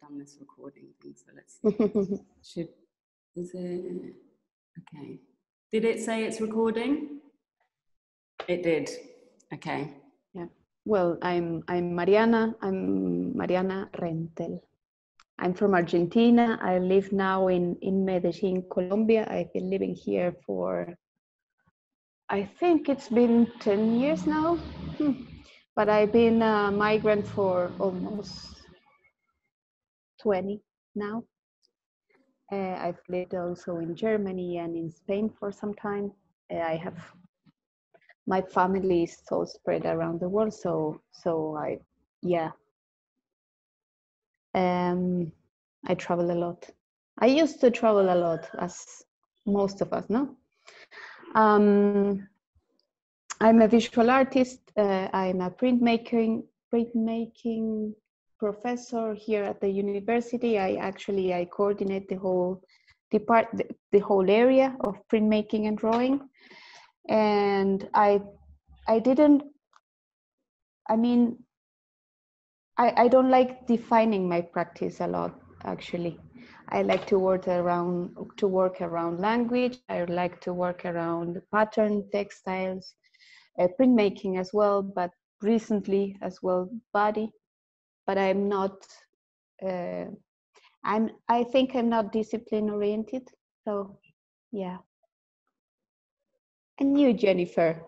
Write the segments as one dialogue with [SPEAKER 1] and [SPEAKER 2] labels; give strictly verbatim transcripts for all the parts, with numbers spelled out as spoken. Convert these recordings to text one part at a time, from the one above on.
[SPEAKER 1] done this recording thing, so let's see. Should, is it, okay. Did it say it's recording? It did, okay.
[SPEAKER 2] Yeah, well, I'm, I'm Mariana, I'm Mariana Rentel. I'm from Argentina. I live now in, in Medellin, Colombia. I've been living here for, I think it's been ten years now, hmm. But I've been a migrant for almost twenty now. Uh, I've lived also in Germany and in Spain for some time. Uh, I have, my family is so spread around the world, so, so I, yeah. Um, I travel a lot. I used to travel a lot, as most of us know. Um, I'm a visual artist. Uh, I'm a printmaking printmaking professor here at the university. I actually I coordinate the whole depart the, the whole area of printmaking and drawing. And I I didn't. I mean, I I don't like defining my practice a lot, actually. I like to work around to work around language. I like to work around pattern, textiles, uh, printmaking as well, but recently as well body. But I'm not. Uh, I'm. I think I'm not discipline oriented. So, yeah. And you, Jennifer?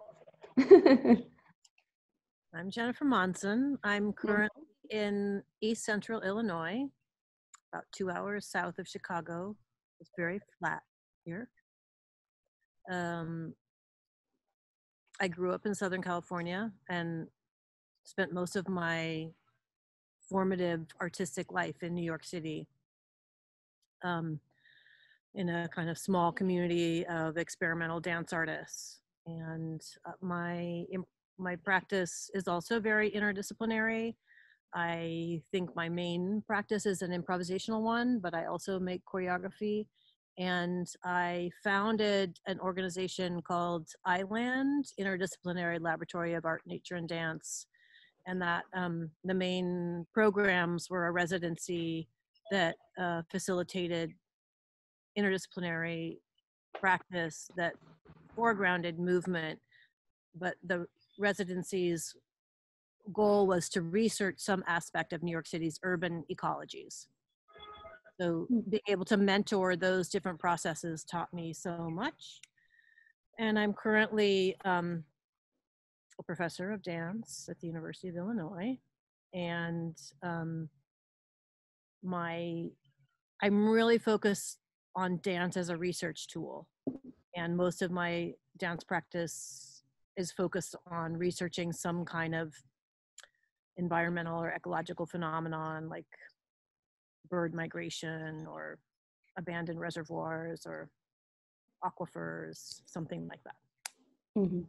[SPEAKER 3] I'm Jennifer Monson. I'm currently in East Central Illinois, about two hours south of Chicago. It's very flat here. Um, I grew up in Southern California and spent most of my formative artistic life in New York City, um, in a kind of small community of experimental dance artists. And uh, my my practice is also very interdisciplinary. I think my main practice is an improvisational one, but I also make choreography. And I founded an organization called iLand, Interdisciplinary Laboratory of Art, Nature, and Dance. And that um, the main programs were a residency that uh, facilitated interdisciplinary practice that foregrounded movement, but the residency's goal was to research some aspect of New York City's urban ecologies. So being able to mentor those different processes taught me so much. And I'm currently um, a professor of dance at the University of Illinois. And um, my, I'm really focused on dance as a research tool. And most of my dance practice is focused on researching some kind of environmental or ecological phenomenon like bird migration or abandoned reservoirs or aquifers, something like that.
[SPEAKER 2] Mm-hmm.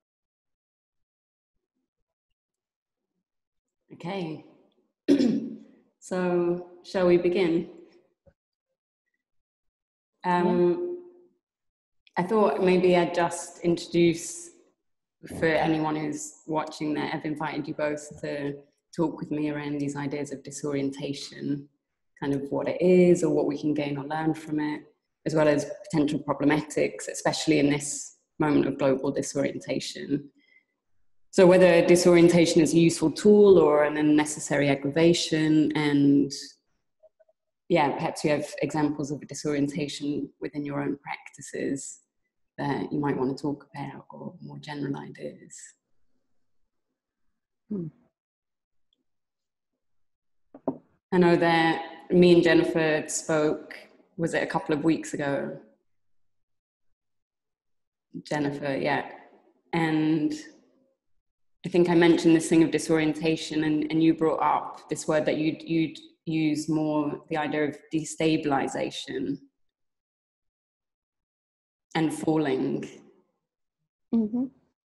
[SPEAKER 1] Okay. So shall we begin? Um, yeah. I thought maybe I'd just introduce, for anyone who's watching that, I've invited you both to talk with me around these ideas of disorientation, kind of what it is or what we can gain or learn from it, as well as potential problematics, especially in this moment of global disorientation. So whether disorientation is a useful tool or an unnecessary aggravation, and yeah, perhaps you have examples of disorientation within your own practices that you might want to talk about, or more general ideas.
[SPEAKER 2] Hmm.
[SPEAKER 1] I know that me and Jennifer spoke, was it a couple of weeks ago? Jennifer, yeah. And I think I mentioned this thing of disorientation, and, and you brought up this word that you'd, you'd use more, the idea of destabilization and falling.
[SPEAKER 2] Mm-hmm.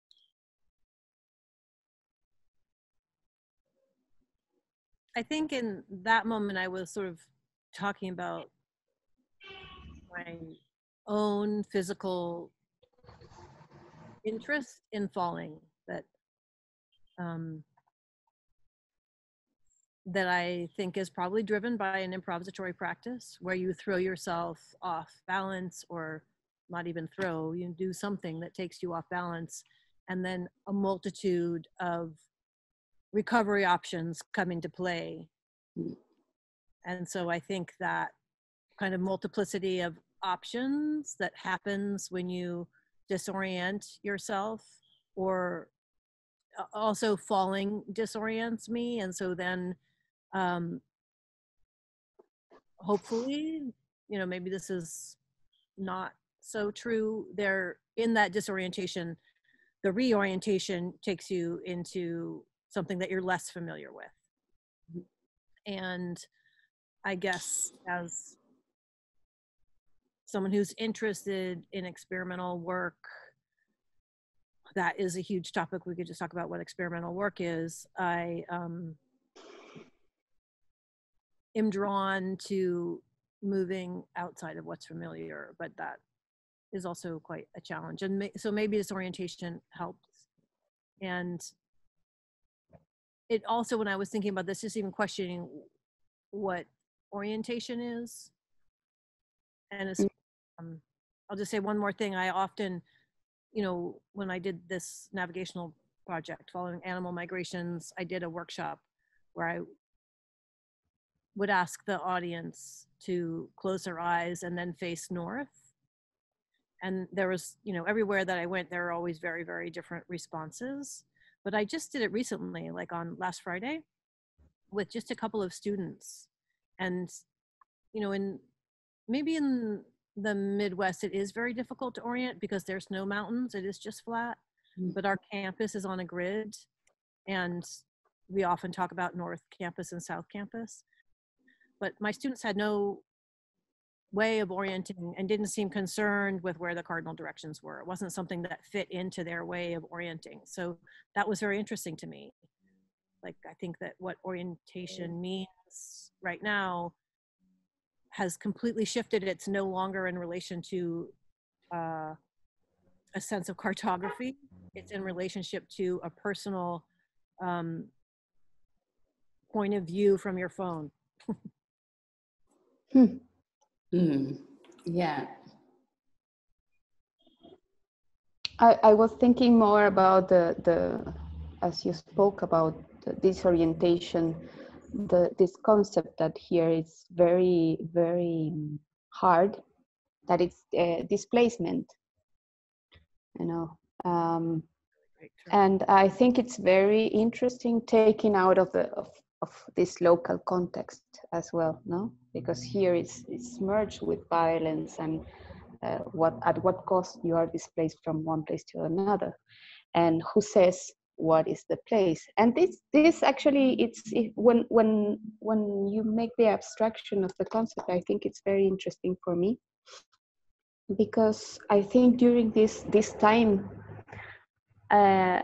[SPEAKER 3] I think in that moment I was sort of talking about my own physical interest in falling, that um, that I think is probably driven by an improvisatory practice where you throw yourself off balance, or not even throw, you do something that takes you off balance, and then a multitude of recovery options come into play. And so I think that kind of multiplicity of options that happens when you disorient yourself, or also falling disorients me. And so then um, hopefully, you know, maybe this is not so true, there in that disorientation, the reorientation takes you into something that you're less familiar with. And I guess as someone who's interested in experimental work, that is a huge topic. We could just talk about what experimental work is. I um, am drawn to moving outside of what's familiar, but that is also quite a challenge. And ma- so maybe disorientation helps. And it also, when I was thinking about this, just even questioning what orientation is. And it's, um, I'll just say one more thing. I often, you know, when I did this navigational project following animal migrations, I did a workshop where I would ask the audience to close their eyes and then face north. And there was, you know, everywhere that I went, there were always very, very different responses. But I just did it recently, like on last Friday, with just a couple of students. And, you know, in maybe in the Midwest, it is very difficult to orient because there's no mountains, it is just flat. Mm. But our campus is on a grid, and we often talk about North Campus and South Campus. But my students had no way of orienting and didn't seem concerned with where the cardinal directions were. It wasn't something that fit into their way of orienting. So that was very interesting to me. Like, I think that what orientation means right now has completely shifted. It's no longer in relation to uh, a sense of cartography. It's in relationship to a personal um, point of view from your phone.
[SPEAKER 1] hmm. Mm. Yeah.
[SPEAKER 2] I, I was thinking more about the, the, as you spoke about the disorientation, the, this concept that here is very, very hard, that it's uh, displacement, you know. Um, and I think it's very interesting taking out of the of, of this local context as well, no? Because here it's, it's merged with violence and uh, what at what cost you are displaced from one place to another, and who says what is the place. And this this actually, it's it, when when when you make the abstraction of the concept, I think it's very interesting for me, because I think during this this time uh,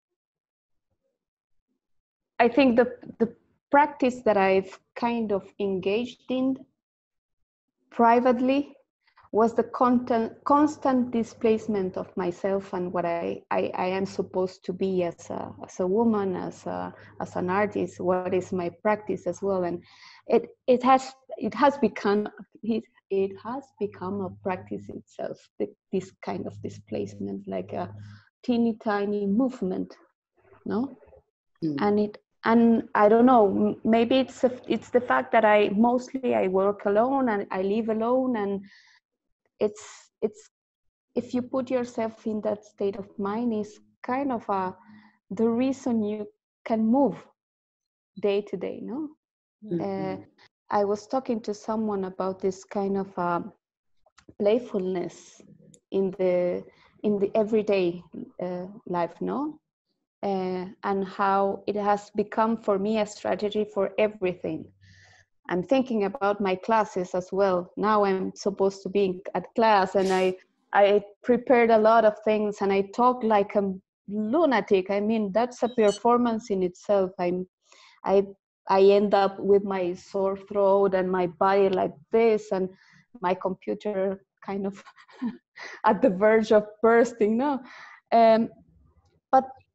[SPEAKER 2] I think the the practice that I've kind of engaged in privately was the content, constant displacement of myself and what I, I, I am supposed to be as a, as a woman, as a, as an artist, what is my practice as well. And it, it has, it has become, it, it has become a practice itself, this kind of displacement, like a teeny tiny movement, no? Mm. And it, and I don't know, maybe it's, a, it's the fact that I, mostly I work alone and I live alone, and it's it's if you put yourself in that state of mind, is kind of a the reason you can move day to day, no? Mm-hmm. uh, I was talking to someone about this kind of uh, playfulness in the in the everyday uh, life, no? Uh, and how it has become for me a strategy for everything. I'm thinking about my classes as well. Now I'm supposed to be at class, and I I prepared a lot of things, and I talk like a lunatic. I mean, that's a performance in itself. I'm I I end up with my sore throat and my body like this, and my computer kind of at the verge of bursting. No, um, but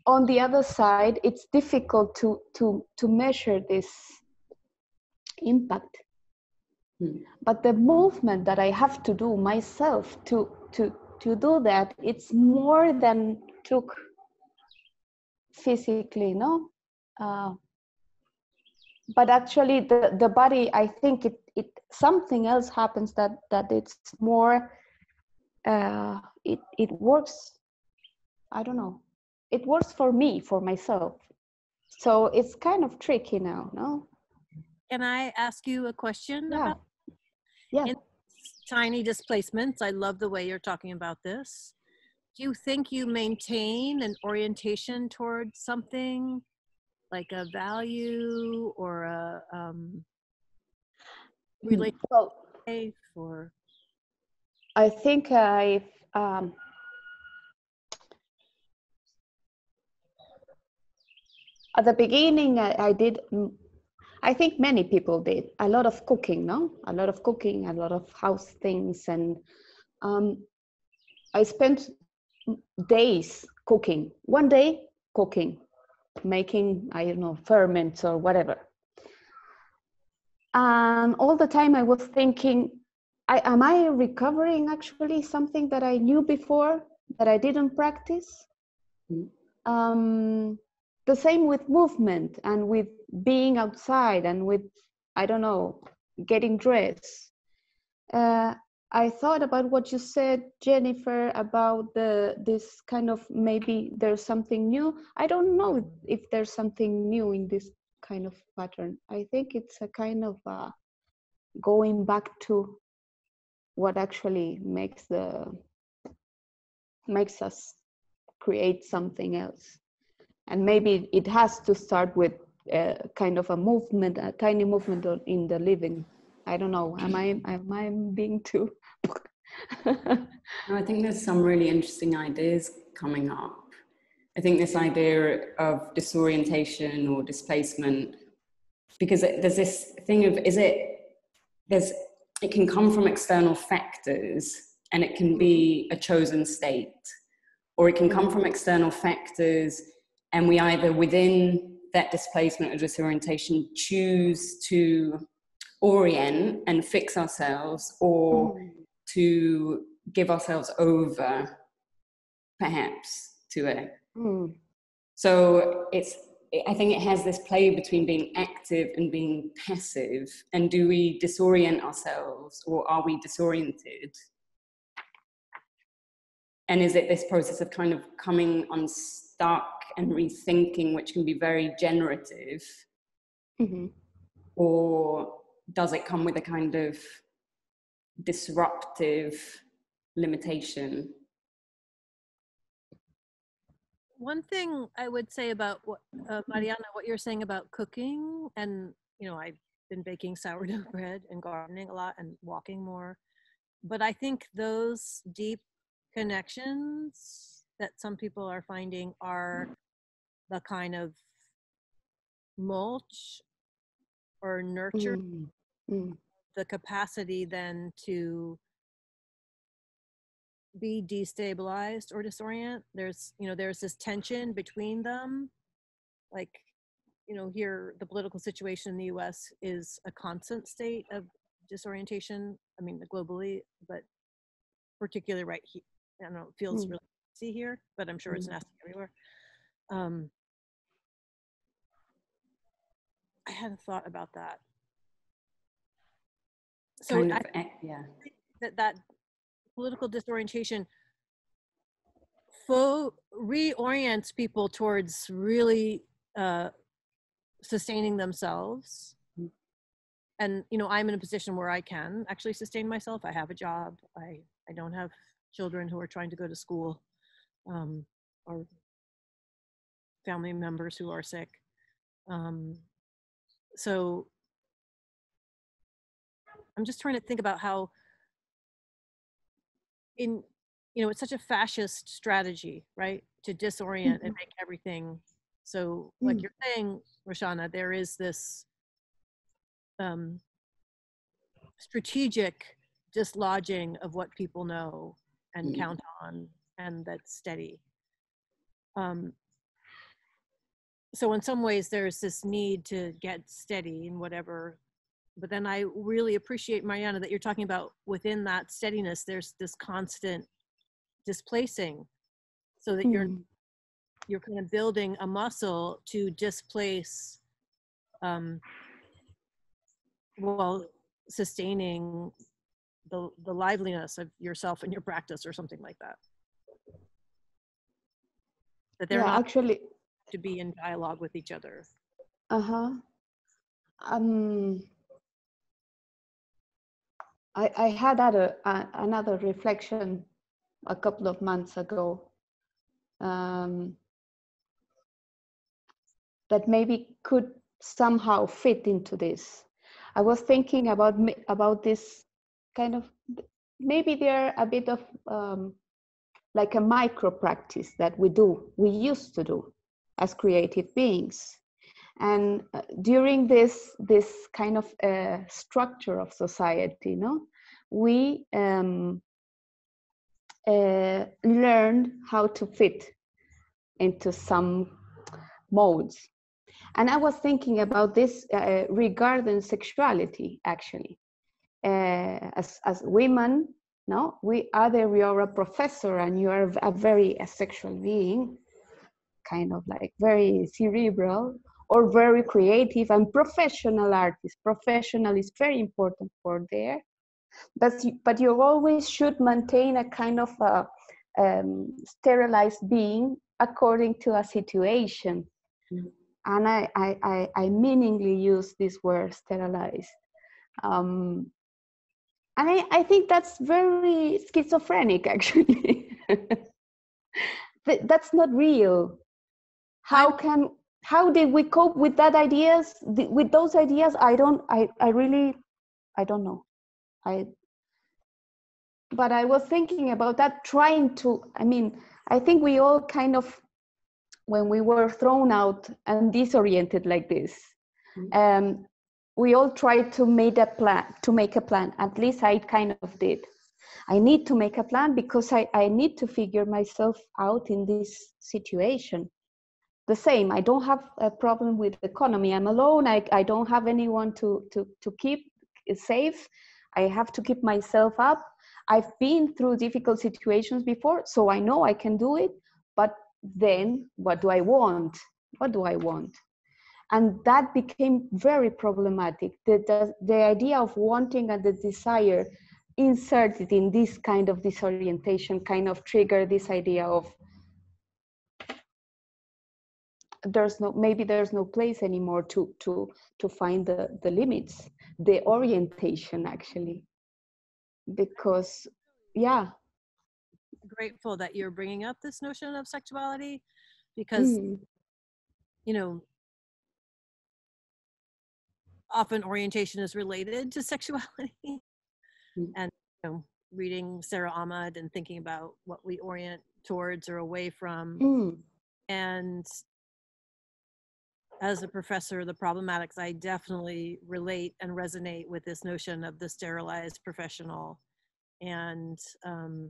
[SPEAKER 2] on the other side, it's difficult to to to measure this impact. Hmm. But the movement that I have to do myself to to to do that, it's more than took physically, no. Uh, but actually, the the body, I think it it something else happens that that it's more. Uh, it it works. I don't know. It works for me, for myself. So it's kind of tricky now, no?
[SPEAKER 3] Can I ask you a question
[SPEAKER 2] Yeah.
[SPEAKER 3] about
[SPEAKER 2] Yeah.
[SPEAKER 3] in tiny displacements? I love the way you're talking about this. Do you think you maintain an orientation towards something like a value or a um, relationship
[SPEAKER 2] well,
[SPEAKER 3] or?
[SPEAKER 2] I think I've um, at the beginning I, I did. I think many people did a lot of cooking, no? A lot of cooking, a lot of house things, and um, I spent days cooking. One day cooking, making, I don't know, ferments or whatever. And all the time I was thinking, I, am I recovering actually something that I knew before that I didn't practice? Mm-hmm. Um, the same with movement and with being outside and with, I don't know, getting dressed. Uh, I thought about what you said, Jennifer, about the this kind of maybe there's something new. I don't know if there's something new in this kind of pattern. I think it's a kind of uh, going back to what actually makes the makes us create something else. And maybe it has to start with a kind of a movement, a tiny movement in the living. I don't know. Am I am I being too?
[SPEAKER 1] No, I think there's some really interesting ideas coming up. I think this idea of disorientation or displacement, because there's this thing of, is it, there's, it can come from external factors and it can be a chosen state, or it can come from external factors and we either within that displacement or disorientation choose to orient and fix ourselves, or mm. to give ourselves over perhaps to it. Mm. So it's, I think it has this play between being active and being passive. And do we disorient ourselves, or are we disoriented? And is it this process of kind of coming unstuck and rethinking, which can be very generative? Mm-hmm. Or does it come with a kind of disruptive limitation?
[SPEAKER 3] One thing I would say about what, uh, Mariana, what you're saying about cooking, and, you know, I've been baking sourdough bread and gardening a lot and walking more, but I think those deep connections that some people are finding are the kind of mulch or nurture, mm. Mm. the capacity then to be destabilized or disorient. There's, you know, there's this tension between them. Like, you know, here the political situation in the U S is a constant state of disorientation. I mean, globally, but particularly right here, I don't know, it feels mm. really nasty here, but I'm sure mm. it's nasty everywhere. Um, I hadn't thought about that. So
[SPEAKER 1] kind of,
[SPEAKER 3] I,
[SPEAKER 1] yeah.
[SPEAKER 3] that that political disorientation fo- reorients people towards really uh, sustaining themselves. Mm. And, you know, I'm in a position where I can actually sustain myself. I have a job. I, I don't have children who are trying to go to school, um, or family members who are sick. Um, so I'm just trying to think about how in, you know, it's such a fascist strategy, right? To disorient mm-hmm. and make everything. So like mm. you're saying, Roshana, there is this um, strategic dislodging of what people know and mm. count on, and that's steady. Um, so in some ways there's this need to get steady in whatever, but then I really appreciate, Mariana, that you're talking about within that steadiness, there's this constant displacing, so that you're,
[SPEAKER 2] Mm.
[SPEAKER 3] you're kind of building a muscle to displace, um, well, sustaining the, the liveliness of yourself and your practice or something like that. That they're
[SPEAKER 2] Yeah,
[SPEAKER 3] not
[SPEAKER 2] actually,
[SPEAKER 3] to be in dialogue with each other.
[SPEAKER 2] uh-huh. Um, I, I had other, uh, another reflection a couple of months ago, um, that maybe could somehow fit into this. I was thinking about me- about this kind of, maybe they're a bit of um, like a micro practice that we do, we used to do as creative beings. And uh, during this this kind of uh, structure of society, no, we um, uh, learned how to fit into some modes. And I was thinking about this uh, regarding sexuality, actually. Uh, as, as women, no, we either you're a professor and you are a very asexual being, kind of like very cerebral, or very creative and professional artist. Professional is very important for there, but you, but you always should maintain a kind of a um, sterilized being according to a situation. Mm. And I, I, I, I meaningly use this word sterilized. Um, and I, I think that's very schizophrenic, actually. That's not real. How can, how did we cope with that ideas, with those ideas? I don't, I, I really, I don't know. I, but I was thinking about that, trying to, I mean, I think we all kind of, when we were thrown out and disoriented like this, um, we all tried to make a plan, to make a plan. At least I kind of did. I need to make a plan because I, I need to figure myself out in this situation. The same, I don't have a problem with the economy. I'm alone. I, I don't have anyone to, to, to keep safe. I have to keep myself up. I've been through difficult situations before, so I know I can do it. But then what do I want? What do I want? And that became very problematic. The, the, the idea of wanting and the desire inserted in this kind of disorientation kind of triggered this idea of there's no, maybe there's no place anymore to to to find the the limits, the orientation, actually, because yeah.
[SPEAKER 3] Grateful that you're bringing up this notion of sexuality, because mm. you know, often orientation is related to sexuality. Mm. And you know, reading Sarah Ahmad and thinking about what we orient towards or away from. Mm. And as a professor of the problematics, I definitely relate and resonate with this notion of the sterilized professional. And um,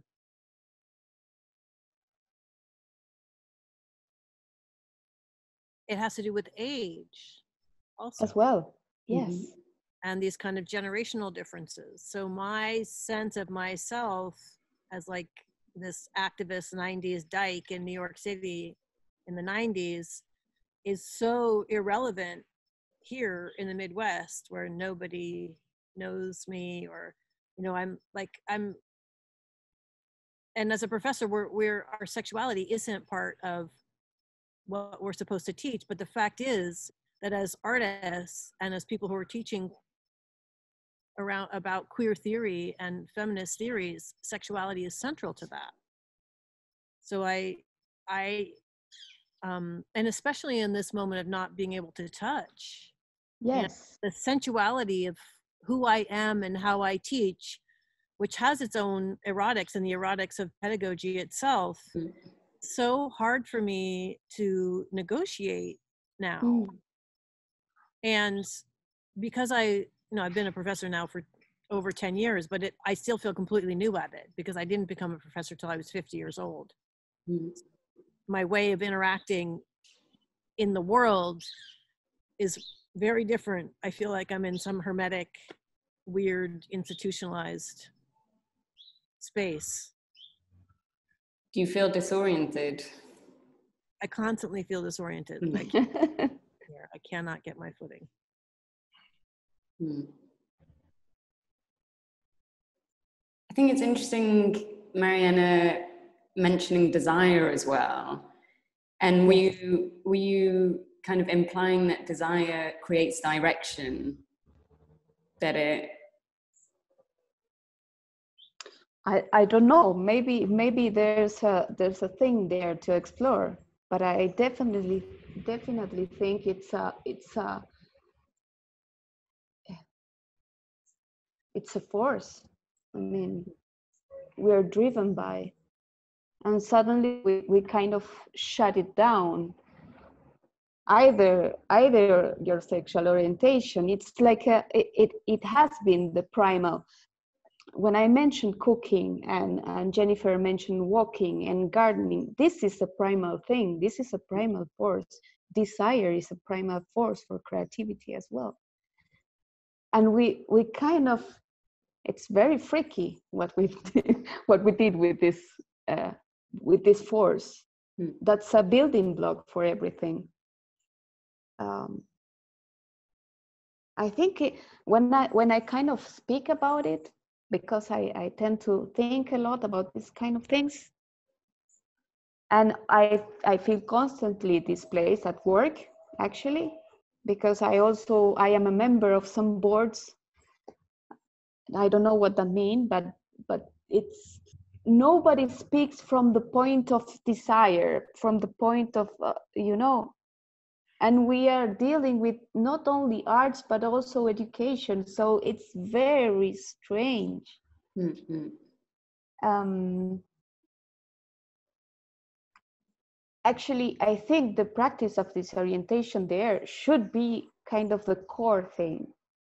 [SPEAKER 3] it has to do with age also.
[SPEAKER 2] As well, yes.
[SPEAKER 3] Mm-hmm. And these kind of generational differences. So my sense of myself as like this activist nineties dyke in New York City in the nineties is so irrelevant here in the Midwest, where nobody knows me, or, you know, I'm like, I'm, and as a professor, we're, we're, our sexuality isn't part of what we're supposed to teach. But the fact is that as artists and as people who are teaching around about queer theory and feminist theories, sexuality is central to that. So I, I, um, and especially in this moment of not being able to touch,
[SPEAKER 2] yes,
[SPEAKER 3] the sensuality of who I am and how I teach, which has its own erotics and the erotics of pedagogy itself, mm. so hard for me to negotiate now. Mm. And because I, you know, I've been a professor now for over ten years, but it, I still feel completely new at it because I didn't become a professor till I was fifty years old. Mm. My way of interacting in the world is very different. I feel like I'm in some hermetic, weird, institutionalized space.
[SPEAKER 1] Do you feel disoriented?
[SPEAKER 3] I constantly feel disoriented.
[SPEAKER 1] Mm.
[SPEAKER 3] I, can't, I cannot get my footing.
[SPEAKER 1] Mm. I think it's interesting, Mariana, mentioning desire as well. And were you, were you kind of implying that desire creates direction? That it...
[SPEAKER 2] I, I don't know, maybe maybe there's a there's a thing there to explore, but I definitely definitely think it's a it's a it's a force. I mean, we're driven by, and suddenly we, we kind of shut it down. Either either your sexual orientation, it's like a, it, it it has been the primal. When I mentioned cooking and, and Jennifer mentioned walking and gardening, this is a primal thing. This is a primal force. Desire is a primal force for creativity as well. And we we kind of, it's very freaky what we did, what we did with this uh, with this force.
[SPEAKER 1] Mm.
[SPEAKER 2] That's a building block for everything. Um, I think it, when I when I kind of speak about it, because I, I tend to think a lot about these kind of things. And I, I feel constantly displaced at work, actually, because I also, I am a member of some boards. I don't know what that means, but, but it's, nobody speaks from the point of desire, from the point of, uh, you know, and we are dealing with not only arts, but also education. So it's very strange.
[SPEAKER 1] Mm-hmm.
[SPEAKER 2] Um, actually, I think the practice of disorientation there should be kind of the core thing.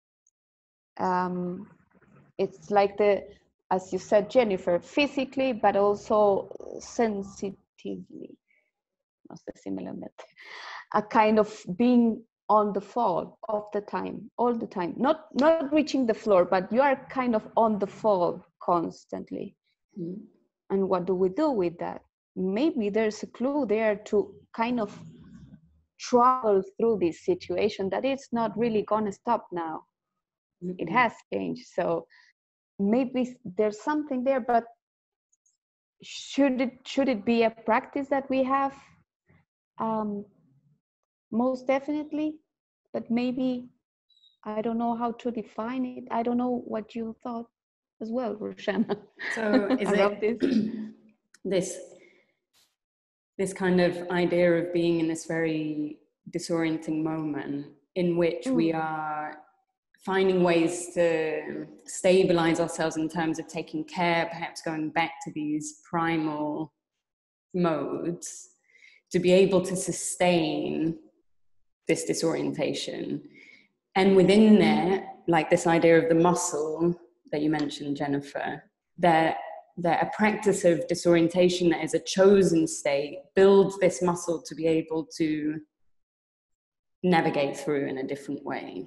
[SPEAKER 2] Um, it's like the, as you said, Jennifer, physically, but also sensitively. What's the similar method? A kind of being on the fall all the time, all the time. Not not reaching the floor, but you are kind of on the fall constantly. Mm. And what do we do with that? Maybe there's a clue there to kind of travel through this situation that it's not really gonna stop now. Mm-hmm. It has changed. So maybe there's something there, but should it should it be a practice that we have? Um, most definitely, but maybe I don't know how to define it. I don't know what you thought as well, Roshana.
[SPEAKER 1] So is it this? this this kind of idea of being in this very disorienting moment in which mm. we are finding ways to stabilize ourselves in terms of taking care, perhaps going back to these primal modes, to be able to sustain this disorientation. And within there, like this idea of the muscle that you mentioned, Jennifer, that, that a practice of disorientation that is a chosen state builds this muscle to be able to navigate through in a different way.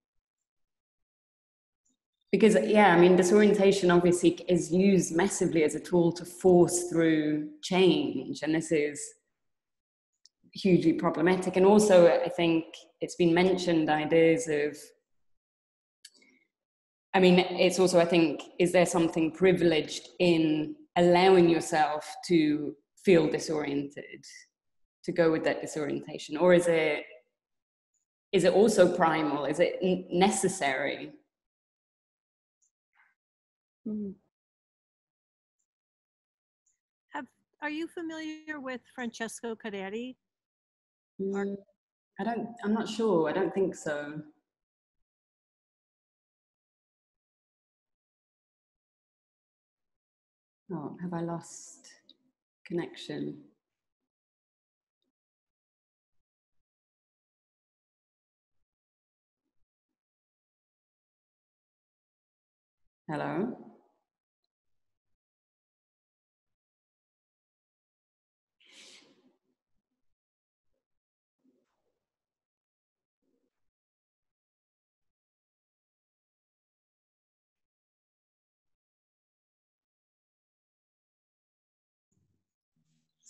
[SPEAKER 1] Because, yeah, I mean, disorientation obviously is used massively as a tool to force through change. And this is hugely problematic. And also, I think it's been mentioned ideas of, I mean, it's also, I think, is there something privileged in allowing yourself to feel disoriented, to go with that disorientation? Or is it, is it also primal? Is it necessary?
[SPEAKER 3] Mm. Have, are you familiar with Francesco Carreri?
[SPEAKER 1] Mm, I don't, I'm not sure. I don't think so. Oh, have I lost connection? Hello?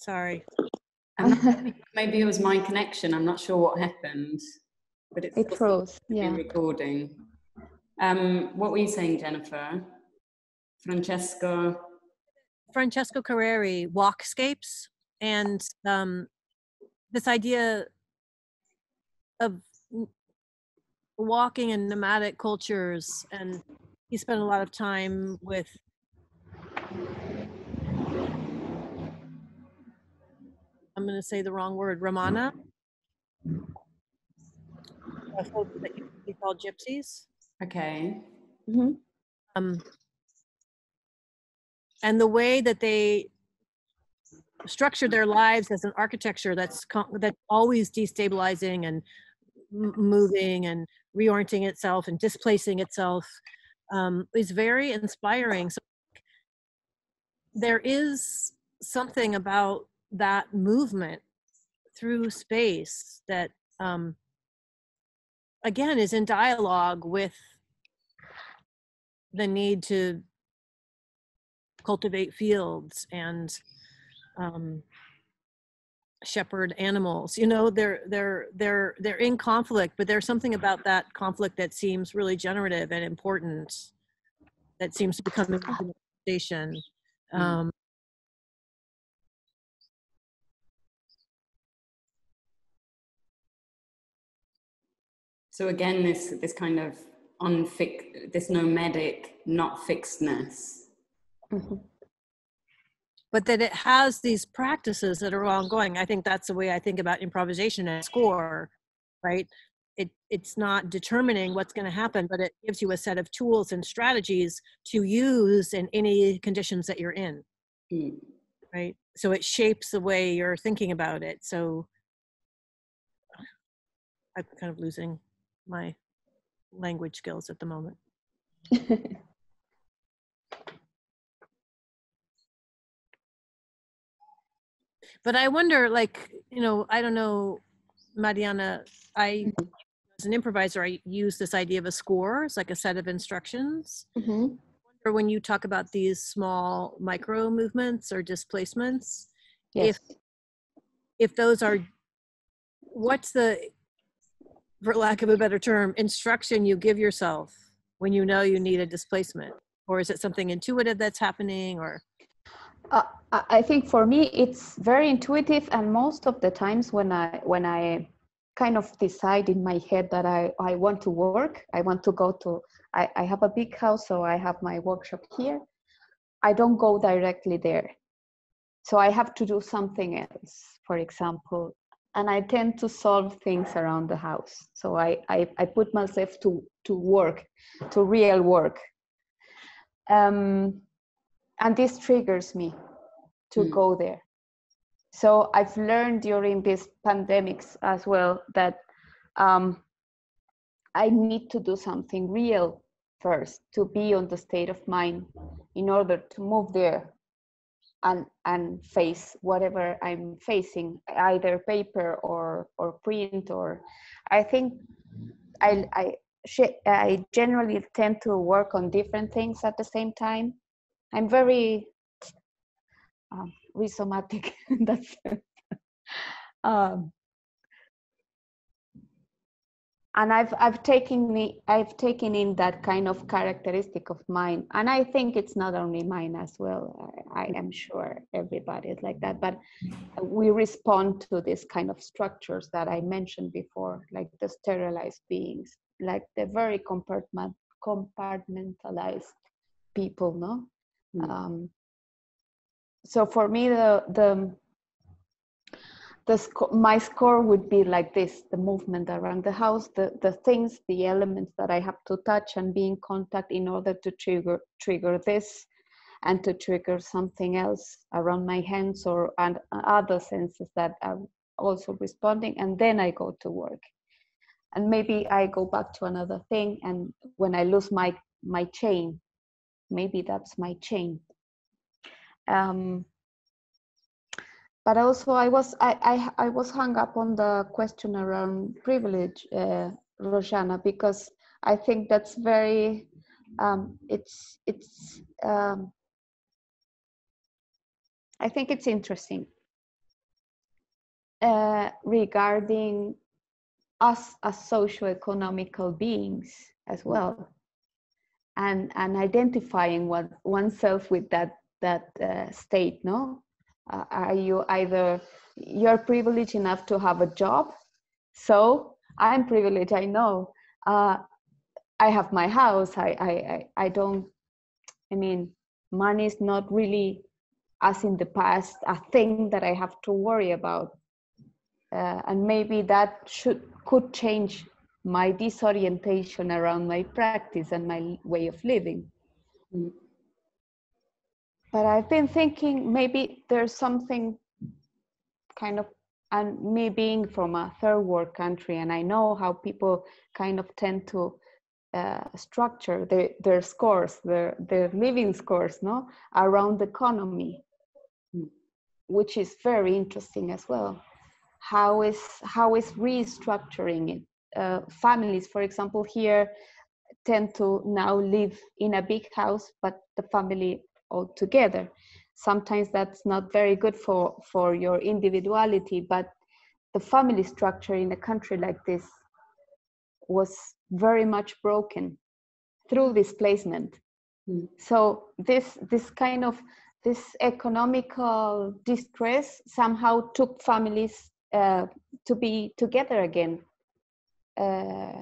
[SPEAKER 3] Sorry.
[SPEAKER 1] I'm not sure, maybe it was my connection. I'm not sure what happened, but it
[SPEAKER 2] It froze. Yeah.
[SPEAKER 1] Recording. Um, what were you saying, Jennifer? Francesco.
[SPEAKER 3] Francesco Carreri, Walkscapes, and um, this idea of walking in nomadic cultures, and he spent a lot of time with I'm going to say the wrong word, Ramana, uh, folks that used to be called gypsies.
[SPEAKER 1] Okay.
[SPEAKER 2] Mm-hmm.
[SPEAKER 3] Um, and the way that they structure their lives as an architecture that's that's always destabilizing and moving and reorienting itself and displacing itself um, is very inspiring. So there is something about that movement through space that um, again is in dialogue with the need to cultivate fields and um, shepherd animals. You know, they're they're they're they're in conflict, but there's something about that conflict that seems really generative and important, that seems to be coming into the conversation. Um,
[SPEAKER 1] so again, this this kind of unfix, this nomadic, not fixedness.
[SPEAKER 2] Mm-hmm.
[SPEAKER 3] But that it has these practices that are ongoing. I think that's the way I think about improvisation and score, right? It, it's not determining what's going to happen, but it gives you a set of tools and strategies to use in any conditions that you're in,
[SPEAKER 1] mm.
[SPEAKER 3] right? So it shapes the way you're thinking about it. So I'm kind of losing my language skills at the moment. But I wonder, like, you know, I don't know, Mariana, I, as an improviser, I use this idea of a score. It's like a set of instructions.
[SPEAKER 2] Mm-hmm.
[SPEAKER 3] Or when you talk about these small micro movements or displacements,
[SPEAKER 2] Yes.
[SPEAKER 3] if if those are, what's the, for lack of a better term, instruction you give yourself when you know you need a displacement? Or is it something intuitive that's happening? Or
[SPEAKER 2] Uh, I think for me it's very intuitive, and most of the times when I when I kind of decide in my head that I, I want to work, I want to go to, I, I have a big house, so I have my workshop here. I don't go directly there. So I have to do something else, for example, and I tend to solve things around the house. So I, I, I put myself to, to work, to real work. Um, and this triggers me to mm. go there. So I've learned during these pandemics as well that um, I need to do something real first to be on the state of mind in order to move there and and face whatever I'm facing, either paper or or print. Or I think I I I generally tend to work on different things at the same time. I'm very um, rhizomatic in that sense. Um, and I've I've taken me I've taken in that kind of characteristic of mine, and I think it's not only mine as well. I, I am sure everybody is like that, but we respond to this kind of structures that I mentioned before, like the sterilized beings, like the very compartment compartmentalized people, no. Mm. Um, so for me, the the The sc- my score would be like this: the movement around the house, the, the things, the elements that I have to touch and be in contact in order to trigger trigger this, and to trigger something else around my hands or and other senses that are also responding. And then I go to work, and maybe I go back to another thing. And when I lose my my chain, maybe that's my chain. Um, But also, I was I, I I was hung up on the question around privilege, uh, Rojana, because I think that's very um, it's it's um, I think it's interesting uh, regarding us as socio-economical beings as well, and and identifying what oneself with that that uh, state. No, uh, are you either you're privileged enough to have a job? So I'm privileged. I know. Uh, I have my house. I I I, I don't. I mean, money is not really, as in the past, a thing that I have to worry about. Uh, and maybe that should could change my disorientation around my practice and my way of living.
[SPEAKER 1] Mm.
[SPEAKER 2] But I've been thinking maybe there's something kind of, and me being from a third world country, and I know how people kind of tend to uh, structure their, their scores, their, their living scores, no, around the economy, mm. which is very interesting as well. How is how is restructuring it? Uh, families, for example, here tend to now live in a big house, but the family all together. Sometimes that's not very good for for your individuality, but the family structure in a country like this was very much broken through displacement. Mm. So this this kind of this economical distress somehow took families uh, to be together again uh,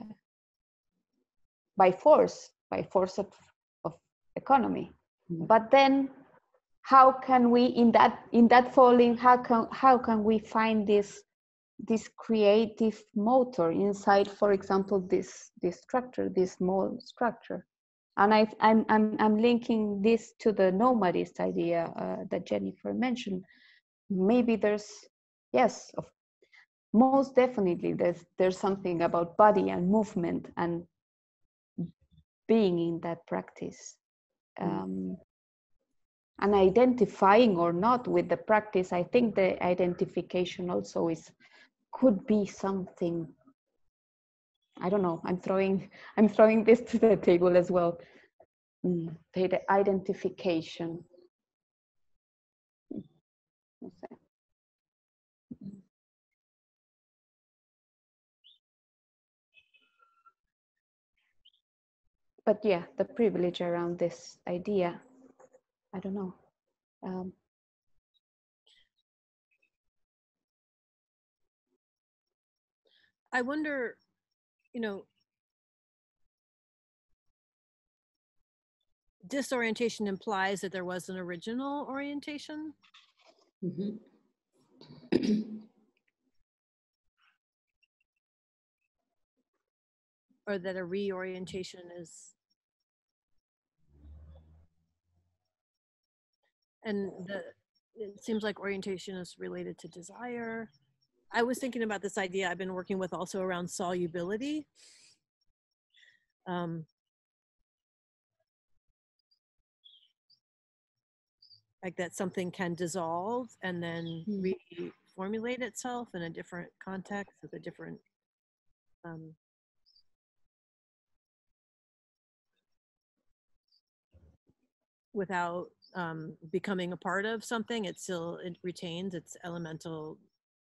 [SPEAKER 2] by force, by force of, of economy. Mm. But then, how can we in that in that falling? How can how can we find this this creative motor inside, for example, this this structure, this small structure? And I, I'm, I'm, I'm linking this to the nomadist idea uh, that Jennifer mentioned. Maybe there's, yes, of, most definitely there's, there's something about body and movement and being in that practice. Um, and identifying or not with the practice, I think the identification also is, could be something, I don't know, I'm throwing, I'm throwing this to the table as well. Mm, the identification. But yeah, the privilege around this idea, I don't know. Um,
[SPEAKER 3] I wonder, you know, disorientation implies that there was an original orientation. Mm-hmm. Or that a reorientation is, and the, it seems like orientation is related to desire. I was thinking about this idea I've been working with also around solubility. Um, like that something can dissolve and then mm. reformulate itself in a different context with a different um, without um, becoming a part of something. It still it retains its elemental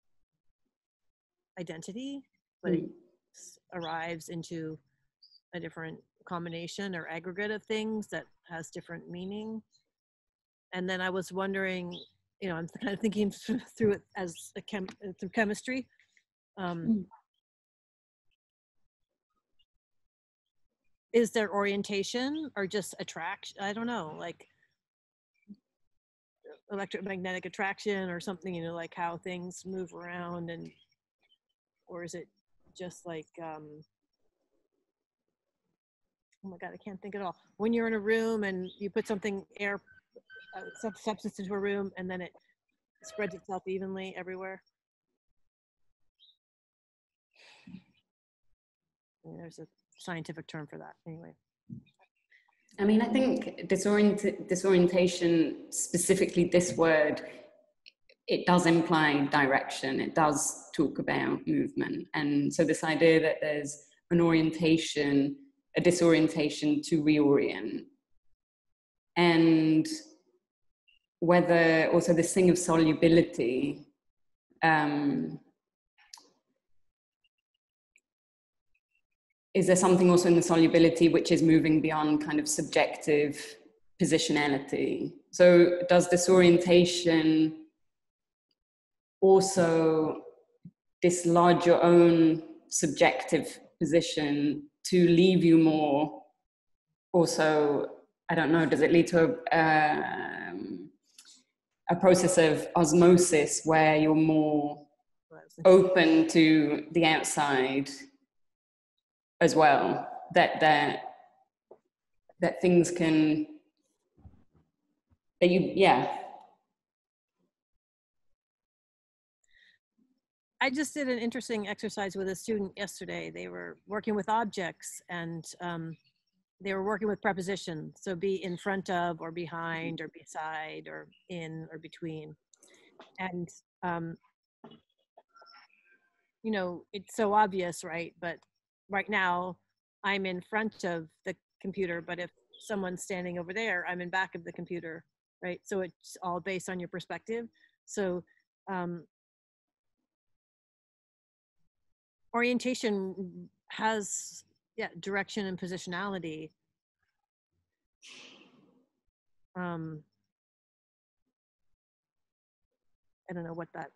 [SPEAKER 3] identity, but mm. it arrives into a different combination or aggregate of things that has different meaning. And then I was wondering, you know, I'm kind of thinking through it as a chem through chemistry. Um, mm. Is there orientation or just attraction? I don't know, like electromagnetic attraction or something, you know, like how things move around, and or is it just like, um, oh my God, I can't think at all. When you're in a room and you put something, air, uh, some substance into a room, and then it spreads itself evenly everywhere. I mean, there's a scientific term for that anyway.
[SPEAKER 1] I mean, I think disorient disorientation, specifically this word, it does imply direction. It does talk about movement. And so this idea that there's an orientation, a disorientation to reorient. And whether also this thing of solubility, um, is there something also in the solubility which is moving beyond kind of subjective positionality? So does disorientation also dislodge your own subjective position to leave you more also, I don't know, does it lead to a, um, a process of osmosis where you're more open to the outside as well, that that that things can, that you, yeah.
[SPEAKER 3] I just did an interesting exercise with a student yesterday. They were working with objects, and um, they were working with prepositions. So be in front of, or behind, or beside, or in, or between. And, um, you know, it's so obvious, right? But right now I'm in front of the computer, but if someone's standing over there, I'm in back of the computer, right? So it's all based on your perspective. So um, orientation has, yeah, direction and positionality. Um, I don't know what that.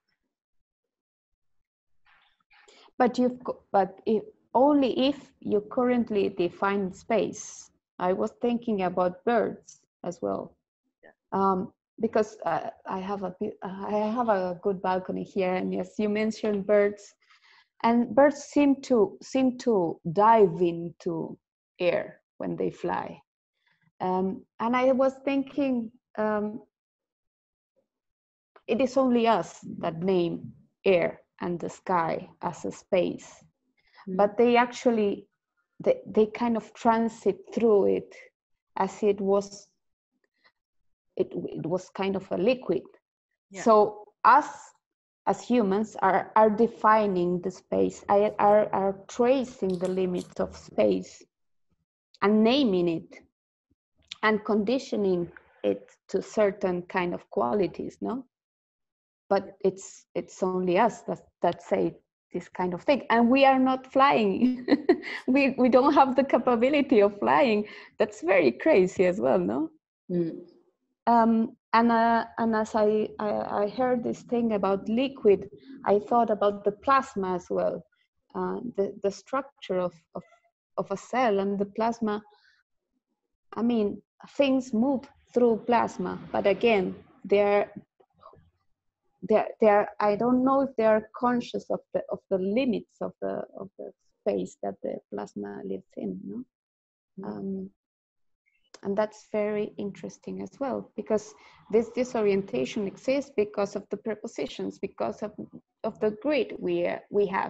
[SPEAKER 2] But you've, got, but if, only if you currently define space. I was thinking about birds as well,
[SPEAKER 3] Yeah.
[SPEAKER 2] um, because uh, I have a I have a good balcony here, and as you mentioned, birds, and birds seem to seem to dive into air when they fly, um, and I was thinking um, it is only us that name air and the sky as a space. But they actually, they, they kind of transit through it as it was, it, it was kind of a liquid. Yeah. So us as humans are, are defining the space, are, are, are tracing the limits of space and naming it and conditioning it to certain kind of qualities, no? But it's, it's only us that, that say this kind of thing, and we are not flying. we we don't have the capability of flying. That's very crazy as well, no? Mm. Um, and uh, and as I, I I heard this thing about liquid, I thought about the plasma as well, uh, the the structure of, of of a cell and the plasma. I mean, things move through plasma, but again, they're They're, they're, I don't know if they are conscious of the of the limits of the of the space that the plasma lives in, no? Um, and that's very interesting as well, because this disorientation exists because of the prepositions, because of of the grid we uh, we have,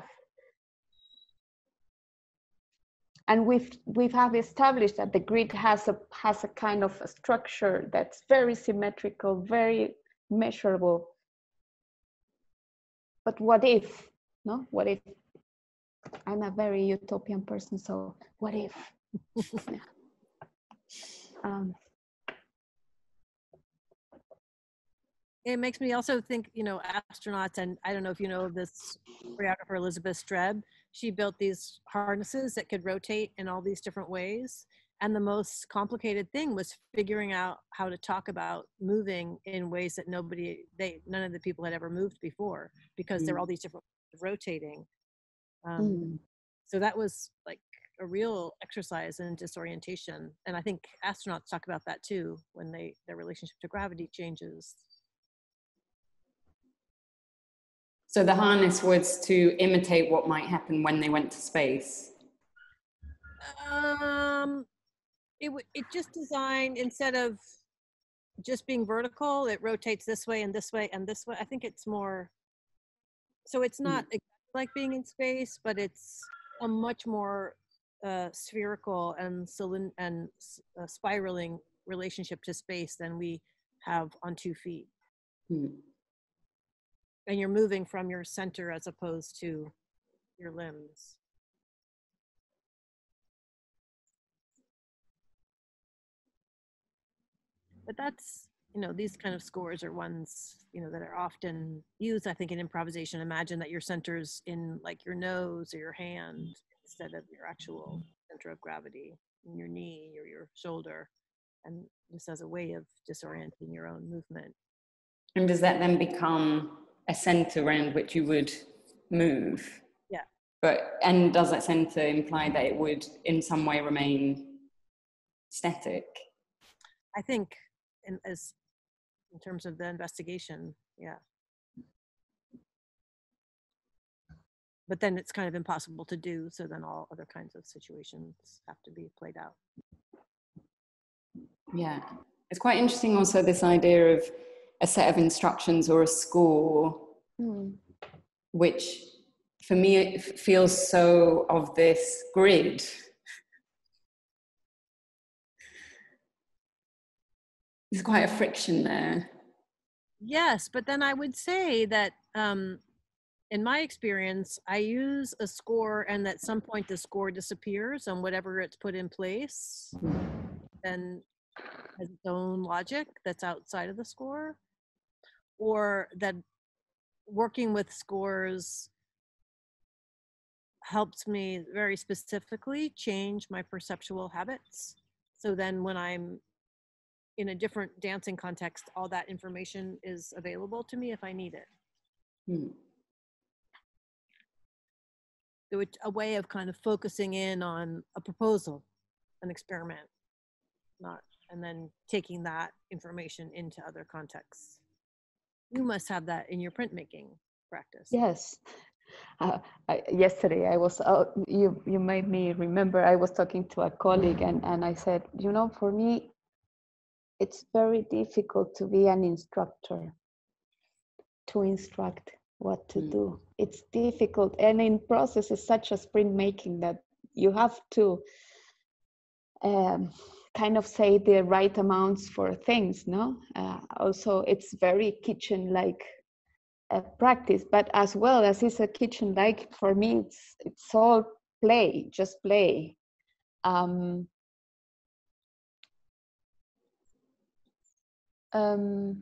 [SPEAKER 2] and we've we've have established that the grid has a has a kind of a structure that's very symmetrical, very measurable. But what if, no? What if? I'm a very utopian person, so what if? um,
[SPEAKER 3] it makes me also think, you know, astronauts, and I don't know if you know this choreographer, Elizabeth Streb. She built these harnesses that could rotate in all these different ways. And the most complicated thing was figuring out how to talk about moving in ways that nobody, they, none of the people had ever moved before, because mm. there were all these different ways of rotating. Um, mm. So that was like a real exercise in disorientation. And I think astronauts talk about that too, when they, their relationship to gravity changes.
[SPEAKER 1] So the harness was to imitate what might happen when they went to space?
[SPEAKER 3] Um, it, it just designed, instead of just being vertical, it rotates this way and this way and this way. I think it's more, so it's not mm. like being in space, but it's a much more uh, spherical and, cylind- and uh, spiraling relationship to space than we have on two feet. Mm. And you're moving from your center as opposed to your limbs. But that's, you know, these kind of scores are ones, you know, that are often used, I think, in improvisation. Imagine that your center's in like your nose or your hand, instead of your actual center of gravity in your knee or your shoulder, and just as a way of disorienting your own movement.
[SPEAKER 1] And does that then become a center around which you would move?
[SPEAKER 3] Yeah.
[SPEAKER 1] But, and does that center imply that it would in some way remain static?
[SPEAKER 3] I think in, as in terms of the investigation, yeah. But then it's kind of impossible to do, so then all other kinds of situations have to be played out.
[SPEAKER 1] Yeah. It's quite interesting also this idea of a set of instructions or a score, mm. which for me it feels so of this grid. There's quite a friction there.
[SPEAKER 3] Yes, but then I would say that um, in my experience, I use a score and at some point the score disappears on whatever it's put in place and has its own logic that's outside of the score, or that working with scores helps me very specifically change my perceptual habits. So then when I'm in a different dancing context, all that information is available to me if I need it. Hmm. A way of kind of focusing in on a proposal, an experiment, not, and then taking that information into other contexts. You must have that in your printmaking practice.
[SPEAKER 2] Yes. Uh, I, yesterday I was, uh, you, you made me remember, I was talking to a colleague and, and I said, you know, for me, it's very difficult to be an instructor, to instruct what to mm. do. It's difficult. And in processes such as printmaking that you have to um, kind of say the right amounts for things, no? Uh, also, it's very kitchen-like uh, practice, but as well as it's a kitchen-like, for me, it's, it's all play, just play. Um, um,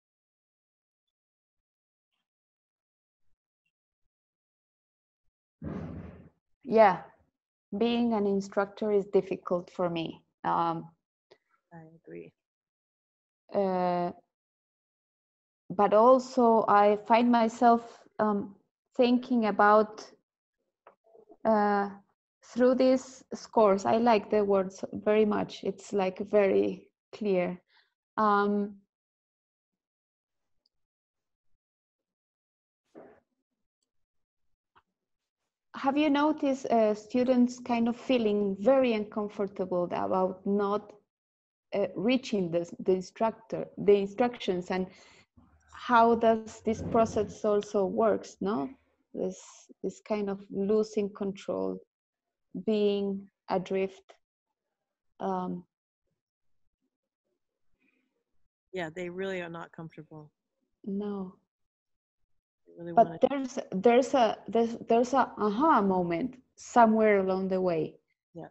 [SPEAKER 2] yeah, being an instructor is difficult for me. Um,
[SPEAKER 3] I agree.
[SPEAKER 2] Uh, but also I find myself um, thinking about uh, through these scores. I like the words very much. It's like very clear. Um, have you noticed uh, students kind of feeling very uncomfortable about not uh, reaching the, the instructor, the instructions, and how does this process also works, no? This, this kind of losing control, being adrift. Um,
[SPEAKER 3] yeah, they really are not comfortable.
[SPEAKER 2] No.
[SPEAKER 3] Really
[SPEAKER 2] but there's there's a there's there's a aha moment somewhere along the way.
[SPEAKER 3] Yeah.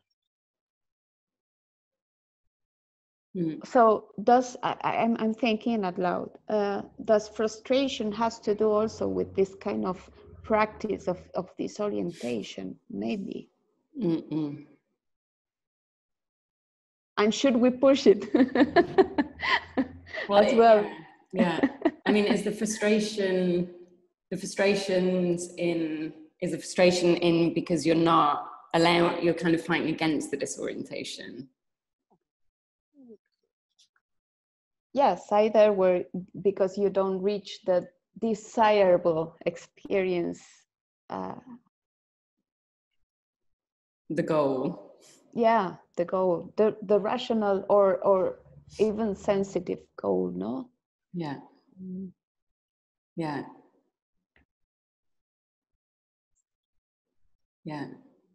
[SPEAKER 2] Mm. So does I, I'm I'm thinking out loud. Uh, does frustration has to do also with this kind of practice of of disorientation? Maybe.
[SPEAKER 1] Mm-mm.
[SPEAKER 2] And should we push it?
[SPEAKER 1] well,
[SPEAKER 2] as well?
[SPEAKER 1] Yeah. yeah. I mean, is the frustration the frustrations in is the frustration in because you're not allowing, you're kind of fighting against the disorientation?
[SPEAKER 2] Yes, either where because you don't reach the desirable experience. Uh,
[SPEAKER 1] the goal.
[SPEAKER 2] Yeah, the goal, the the rational or or even sensitive goal, no?
[SPEAKER 1] Yeah. Mm. Yeah. Yeah.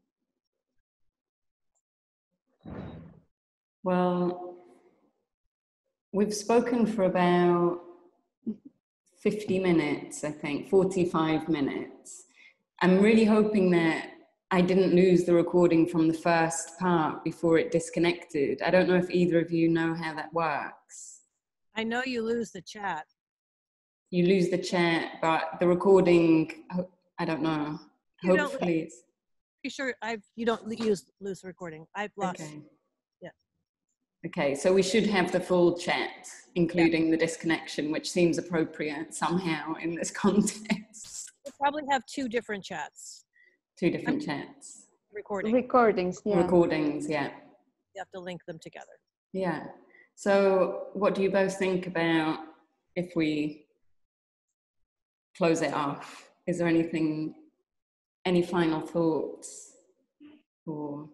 [SPEAKER 1] Well, we've spoken for about fifty minutes, I think, forty-five minutes. I'm really hoping that I didn't lose the recording from the first part before it disconnected. I don't know if either of you know how that works.
[SPEAKER 3] I know you lose the chat.
[SPEAKER 1] You lose the chat, but the recording, I don't know.
[SPEAKER 3] You
[SPEAKER 1] Hopefully
[SPEAKER 3] don't,
[SPEAKER 1] it's...
[SPEAKER 3] Pretty sure I've, you don't use loose recording. I've lost.
[SPEAKER 1] Okay.
[SPEAKER 3] Yeah.
[SPEAKER 1] Okay, so we should have the full chat, including yeah. the disconnection, which seems appropriate somehow in this context.
[SPEAKER 3] We'll probably have two different chats.
[SPEAKER 1] Two different I'm, chats.
[SPEAKER 3] Recording.
[SPEAKER 2] Recordings, yeah.
[SPEAKER 1] Recordings, yeah.
[SPEAKER 3] You have to link them together.
[SPEAKER 1] Yeah. So what do you both think about if we close it off? Is there anything, any final thoughts? Or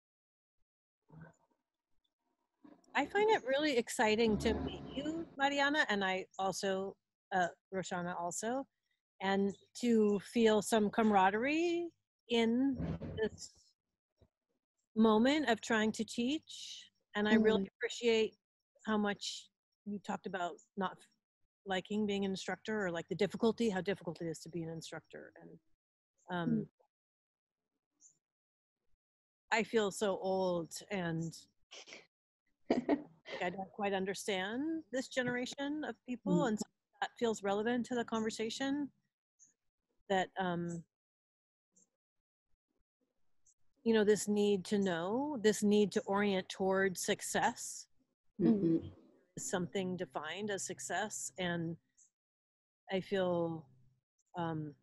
[SPEAKER 3] I find it really exciting to meet you, Mariana, and I also, uh, Roshana also, and to feel some camaraderie in this moment of trying to teach. And I really appreciate how much you talked about not liking being an instructor, or like the difficulty, how difficult it is to be an instructor. And um, mm. I feel so old, and I don't quite understand this generation of people, mm. and so that feels relevant to the conversation. That um, you know, this need to know, this need to orient toward success, mm-hmm. is something defined as success, and I feel, um,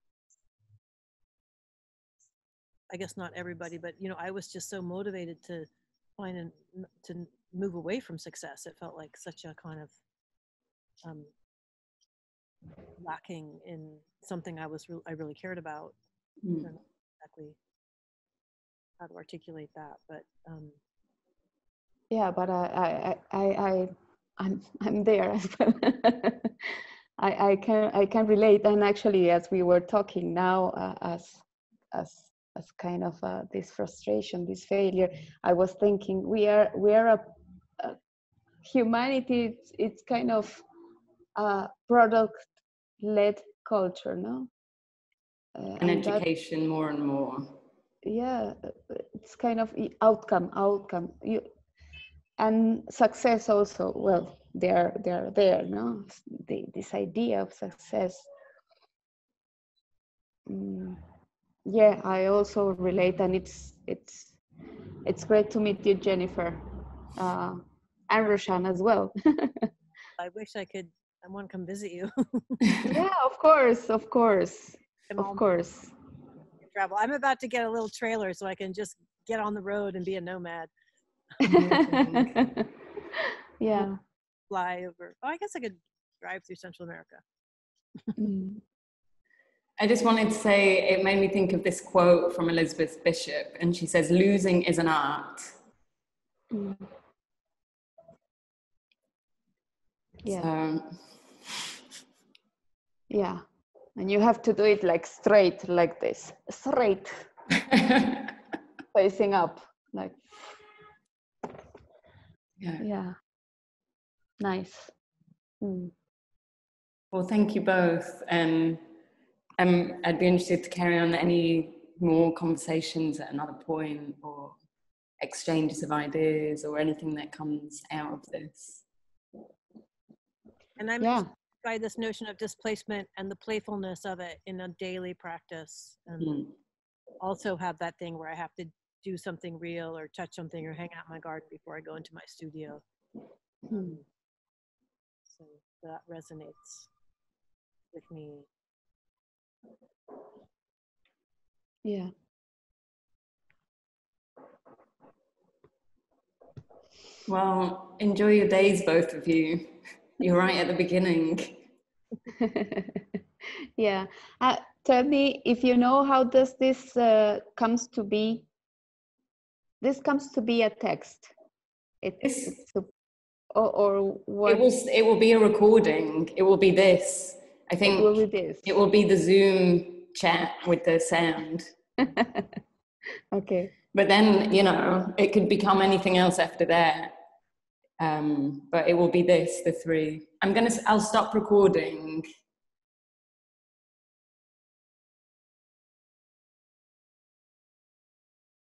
[SPEAKER 3] I guess not everybody, but you know, I was just so motivated to find and to move away from success. It felt like such a kind of um, lacking in something I was re- I really cared about. Mm. I don't know exactly how to articulate that, but um,
[SPEAKER 2] yeah, but I I I I I'm I'm there as well. I I can I can relate, and actually, as we were talking now, uh, as as as kind of uh, this frustration, this failure, I was thinking we are we are a, a humanity. It's, it's kind of a product-led culture, no?
[SPEAKER 1] Uh, and education that, more and more.
[SPEAKER 2] Yeah, it's kind of outcome, outcome. You and success also. Well, they're they're there, no? The, this idea of success. Mm. Yeah, I also relate, and it's it's it's great to meet you, Jennifer, uh, and Roshan as well.
[SPEAKER 3] I wish I could. I want to come visit you.
[SPEAKER 2] Yeah, of course, of course, of course.
[SPEAKER 3] Travel. I'm about to get a little trailer so I can just get on the road and be a nomad.
[SPEAKER 2] Yeah.
[SPEAKER 3] Fly over. Oh, I guess I could drive through Central America.
[SPEAKER 2] Mm.
[SPEAKER 1] I just wanted to say, it made me think of this quote from Elizabeth Bishop, and she says, "Losing is an art."
[SPEAKER 2] Mm. Yeah.
[SPEAKER 1] So,
[SPEAKER 2] yeah. And you have to do it like straight, like this, straight, facing up, like.
[SPEAKER 1] Yeah.
[SPEAKER 2] Yeah. Nice. Mm.
[SPEAKER 1] Well, thank you both, and um, I'd be interested to carry on any more conversations at another point, or exchanges of ideas, or anything that comes out of this.
[SPEAKER 3] And I'm
[SPEAKER 2] yeah.
[SPEAKER 3] by this notion of displacement and the playfulness of it in a daily practice, and mm. also have that thing where I have to do something real or touch something or hang out in my garden before I go into my studio. Mm. So that resonates with me.
[SPEAKER 2] Yeah.
[SPEAKER 1] Well, enjoy your days, both of you. You're right at the beginning.
[SPEAKER 2] Yeah. Uh, tell me, if you know, how does this uh, comes to be? This comes to be a text. It,
[SPEAKER 1] this,
[SPEAKER 2] it's a, or, or what?
[SPEAKER 1] It will, it will be a recording. It will be this. I think
[SPEAKER 2] it will be this.
[SPEAKER 1] It will be the Zoom chat with the sound.
[SPEAKER 2] Okay.
[SPEAKER 1] But then, you know, it could become anything else after that. Um, but it will be this, the three. I'm gonna, I'll stop recording